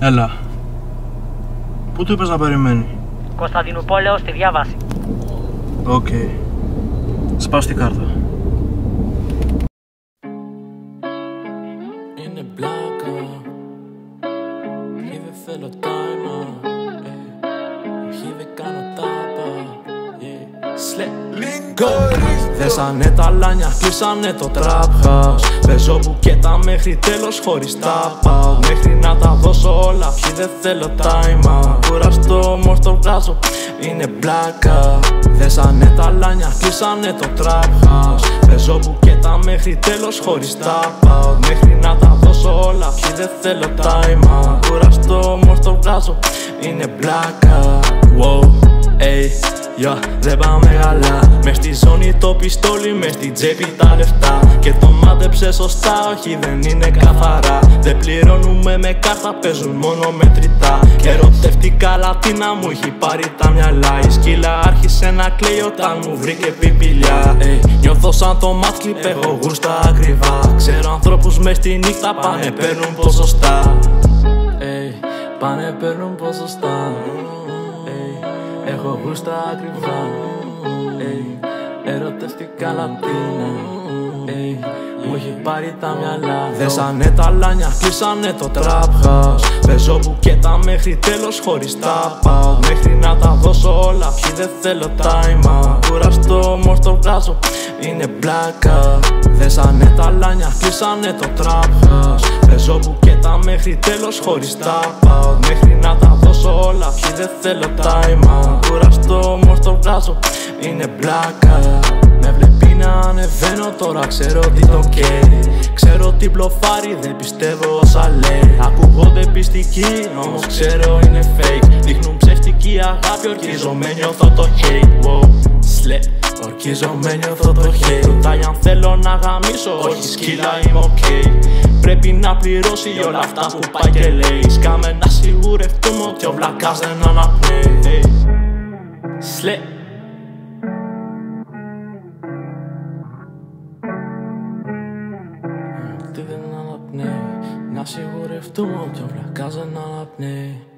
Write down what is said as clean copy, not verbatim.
Έλα. Πού του είπες να περιμένει? Κωνσταντινούπολεως στη διάβαση. Οκ. Σπάω την κάρτα. Είναι blackout. Όχι δεν θέλω time out. Όχι δεν κάνω τάπα. Skourlis. Δέσανε τα λάνια, κλείσανε το trap house. Παίζω μπουκέτα μέχρι τέλος χωρίς τάπα. Μέχρι να τα δώσω όλα, όχι δεν θέλω time out. Κουραστώ όμως το βγάζω, είναι blackout. Δέσανε τα λάνια, κλείσανε το trap house. Παίζω μπουκέτα μέχρι τέλος χωρίς τάπα. Μέχρι να τα δώσω όλα, όχι δεν θέλω time out. Κουραστώ όμως το βγάζω, είναι blackout. Wow, ey. Δεν πάμε καλά. Μες στη ζώνη το πιστόλι, μες στη τσέπη τα λεφτά. Και το μάντεψε σωστά, όχι δεν είναι καθαρά. Δεν πληρώνουμε με κάρτα, παίζουν μόνο μετρητά. Ερωτευτικά Λατίνα μου έχει πάρει τα μυαλά. Η σκύλα άρχισε να κλαίει όταν μου βρήκε πιπηλιά. Νιώθω σαν το μάτκλιπ, έχω γούστα ακριβά. Ξέρω ανθρώπους μες στη νύχτα πάνε παίρνουν ποσοστά. Πάνε παίρνουν ποσοστά. Έχω γούστα ακριβά. Ερωτευτικά Λατίνα. Μου έχει πάρει τα μυαλά. Δέσανε τα λάνια, κλείσανε το trap house. Παίζω μπουκέτα μέχρι τέλος χωρίς τάπα. Μέχρι να τα δώσω όλα, όχι δεν θέλω time out. Κουραστώ όμως το βγάζω, είναι blackout. Δέσανε τα λάνια, κλείσανε το trap house. Παίζω μπουκέτα μέχρι τέλος χωρίς τάπα. Μέχρι να τα δώσω όλα, όχι δεν θέλω time out. Κουραστώ όμως το βγάζω, είναι blackout. Με βλέπει να ανεβαίνω, τώρα ξέρω τι το καίει. Ξέρω τι μπλοφάρει, δεν πιστεύω όσα λέει. Ακούγονται πιστικοί, όμως ξέρω είναι fake. Δείχνουν ψεύτικη αγάπη, ορκίζομαι νιώθω το hate. Wow, ορκίζομαι νιώθω το hate. Ρωτάει αν θέλω να γαμίσω, όχι σκύλα είμαι ok. Πρέπει να πληρώσει για όλα αυτά που πάει και λέει. Σκάμε να σιγουρευτούμε ότι ο βλακάς δεν αναπνέει. Τι δεν αναπνέει. Να σιγουρευτούμε ότι ο βλακάς δεν αναπνέει.